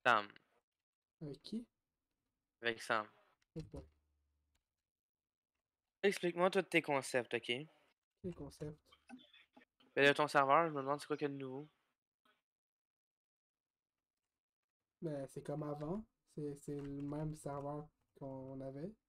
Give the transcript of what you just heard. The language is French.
Sam. Avec qui? Avec Sam. Oh boy. Explique-moi tous tes concepts, ok? Quel concept? Ben là, ton serveur, je me demande c'est quoi qu'il y a de nouveau. Ben, c'est comme avant. C'est le même serveur qu'on avait.